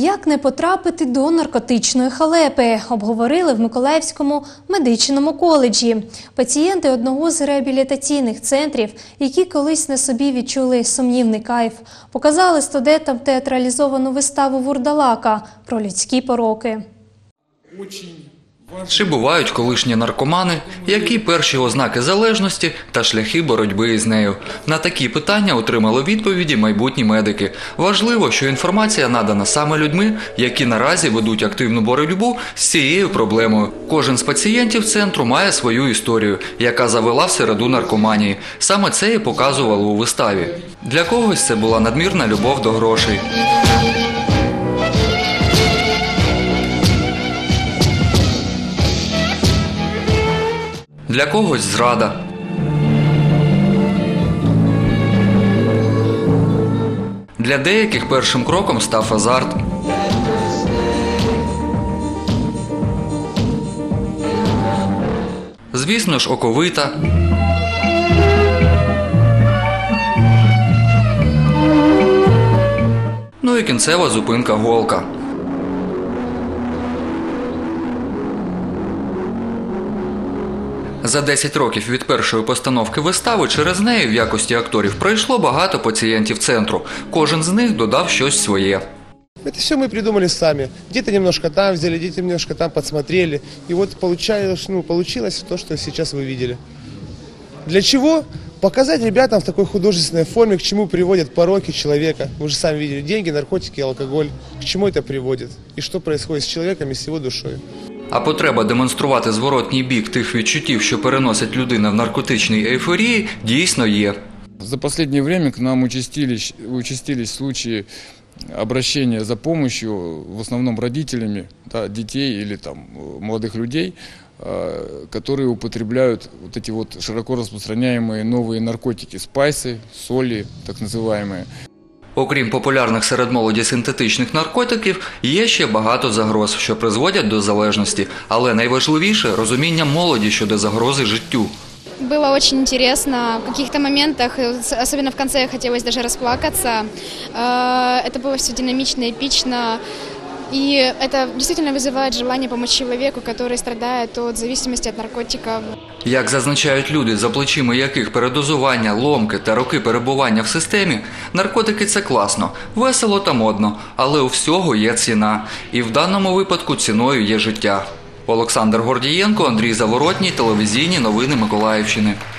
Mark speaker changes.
Speaker 1: Як не потрапити до наркотичної халепи, обговорили в Миколаївському медичному коледжі. Пацієнти одного з реабілітаційних центрів, які колись на собі відчули сумнівний кайф, показали студентам театралізовану виставу «Вурдалака» про людські пороки.
Speaker 2: Чи бувають колишні наркомани, які перші ознаки залежності та шляхи боротьби із нею? На такі питання отримали відповіді майбутні медики. Важливо, що інформація надана саме людьми, які наразі ведуть активну боротьбу з цією проблемою. Кожен з пацієнтів центру має свою історію, яка завела в середу наркоманії. Саме це і показували у виставі. Для когось це була надмірна любов до грошей. Для когось зрада. Для деяких першим кроком став азарт. Звісно ж, оковита. Ну і кінцева зупинка голка. За 10 років від першої постановки вистави через неї в якості акторів пройшло багато пацієнтів центру. Кожен з них додав щось своє.
Speaker 3: Это все мы придумали сами. Где-то немножко там взяли, где-то немножко там подсмотрели. И вот получилось то, что сейчас вы видели. Для чего? Показать ребятам в такой художественной форме, к чему приводят пороки человека. Вы же сами видели, деньги, наркотики, алкоголь. К чему это приводит? И что происходит с человеком и с его душой.
Speaker 2: А потреба демонструвати зворотній бік тих відчуттів, що переносить людина в наркотичній ейфорії, дійсно є.
Speaker 4: За последнее время к нам участились случаи обращения за помощью, в основном родителями, да, детей или молодых людей, которые употребляют вот эти вот широко распространяемые новые наркотики, спайсы, соли, так называемые.
Speaker 2: Окрім популярних серед молоді синтетичних наркотиків, є ще багато загроз, що призводять до залежності. Але найважливіше – розуміння молоді щодо загрози життю.
Speaker 5: Было очень интересно. В каких-то моментах, особенно в конце, хотелось даже расплакаться. Это было все динамично, эпично. И это действительно вызывает желание помочь человеку, который страдает от зависимости от наркотиков.
Speaker 2: Як зазначають люди, за плечима яких передозування, ломки та роки перебування в системі, наркотики – це класно, весело та модно, але у всього є ціна. І в даному випадку ціною є життя. Олександр Гордієнко, Андрій Заворотній, телевізійні новини Миколаївщини.